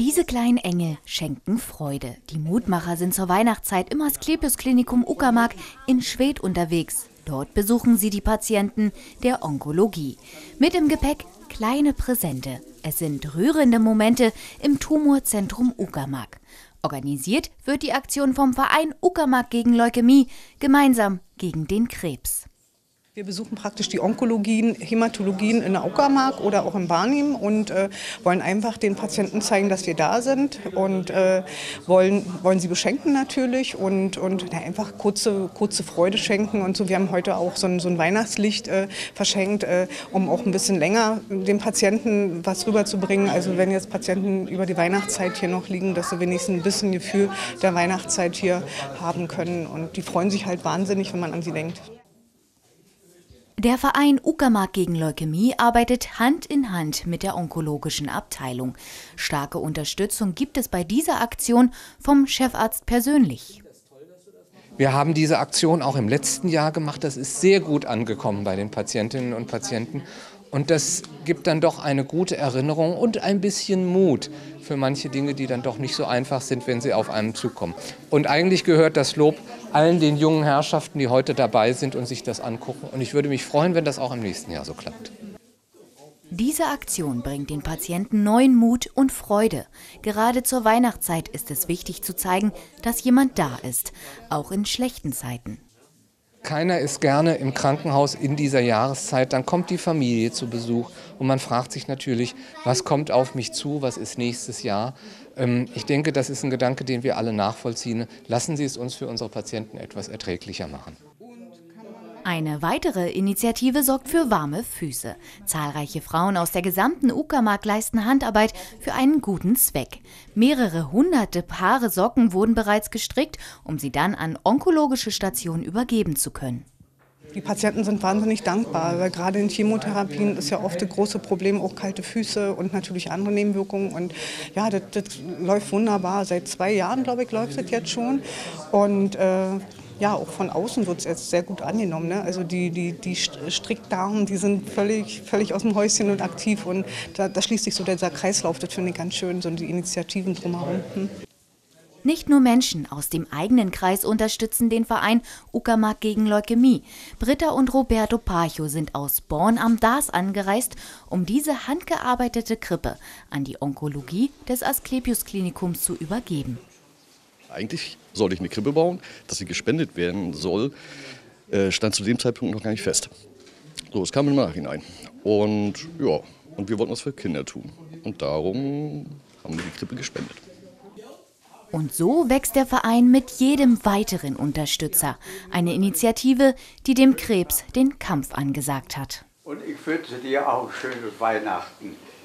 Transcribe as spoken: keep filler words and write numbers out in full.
Diese kleinen Engel schenken Freude. Die Mutmacher sind zur Weihnachtszeit im Asklepios Klinikum Uckermark in Schwedt unterwegs. Dort besuchen sie die Patienten der Onkologie. Mit im Gepäck kleine Präsente. Es sind rührende Momente im Tumorzentrum Uckermark. Organisiert wird die Aktion vom Verein Uckermark gegen Leukämie, gemeinsam gegen den Krebs. Wir besuchen praktisch die Onkologien, Hämatologien in der Uckermark oder auch in Barnim und äh, wollen einfach den Patienten zeigen, dass wir da sind und äh, wollen, wollen sie beschenken natürlich und, und na, einfach kurze, kurze Freude schenken und so. Wir haben heute auch so ein, so ein Weihnachtslicht äh, verschenkt, äh, um auch ein bisschen länger den Patienten was rüberzubringen. Also wenn jetzt Patienten über die Weihnachtszeit hier noch liegen, dass sie wenigstens ein bisschen Gefühl der Weihnachtszeit hier haben können und die freuen sich halt wahnsinnig, wenn man an sie denkt. Der Verein Uckermark gegen Leukämie arbeitet Hand in Hand mit der onkologischen Abteilung. Starke Unterstützung gibt es bei dieser Aktion vom Chefarzt persönlich. Wir haben diese Aktion auch im letzten Jahr gemacht. Das ist sehr gut angekommen bei den Patientinnen und Patienten. Und das gibt dann doch eine gute Erinnerung und ein bisschen Mut für manche Dinge, die dann doch nicht so einfach sind, wenn sie auf einen zukommen. Und eigentlich gehört das Lob allen den jungen Herrschaften, die heute dabei sind und sich das angucken. Und ich würde mich freuen, wenn das auch im nächsten Jahr so klappt. Diese Aktion bringt den Patienten neuen Mut und Freude. Gerade zur Weihnachtszeit ist es wichtig zu zeigen, dass jemand da ist, auch in schlechten Zeiten. Keiner ist gerne im Krankenhaus in dieser Jahreszeit, dann kommt die Familie zu Besuch und man fragt sich natürlich, was kommt auf mich zu, was ist nächstes Jahr. Ich denke, das ist ein Gedanke, den wir alle nachvollziehen. Lassen Sie es uns für unsere Patienten etwas erträglicher machen. Eine weitere Initiative sorgt für warme Füße. Zahlreiche Frauen aus der gesamten Uckermark leisten Handarbeit für einen guten Zweck. Mehrere hunderte Paare Socken wurden bereits gestrickt, um sie dann an onkologische Stationen übergeben zu können. Die Patienten sind wahnsinnig dankbar, weil gerade in Chemotherapien ist ja oft das große Problem auch kalte Füße und natürlich andere Nebenwirkungen. Und ja, das, das läuft wunderbar. Seit zwei Jahren, glaube ich, läuft es jetzt schon. Und äh, ja, auch von außen wird es jetzt sehr gut angenommen. Ne? Also die, die, die Strickdamen, die sind völlig, völlig aus dem Häuschen und aktiv. Und da, da schließt sich so dieser Kreislauf, das finde ich ganz schön, so die Initiativen drumherum. Hm? Nicht nur Menschen aus dem eigenen Kreis unterstützen den Verein Uckermark gegen Leukämie. Britta und Roberto Parcho sind aus Born am Daas angereist, um diese handgearbeitete Krippe an die Onkologie des Asklepios Klinikums zu übergeben. Eigentlich sollte ich eine Krippe bauen, dass sie gespendet werden soll, stand zu dem Zeitpunkt noch gar nicht fest. So, es kam im Nachhinein. Und ja, und wir wollten was für Kinder tun. Und darum haben wir die Krippe gespendet. Und so wächst der Verein mit jedem weiteren Unterstützer. Eine Initiative, die dem Krebs den Kampf angesagt hat. Und ich wünsche dir auch schöne Weihnachten.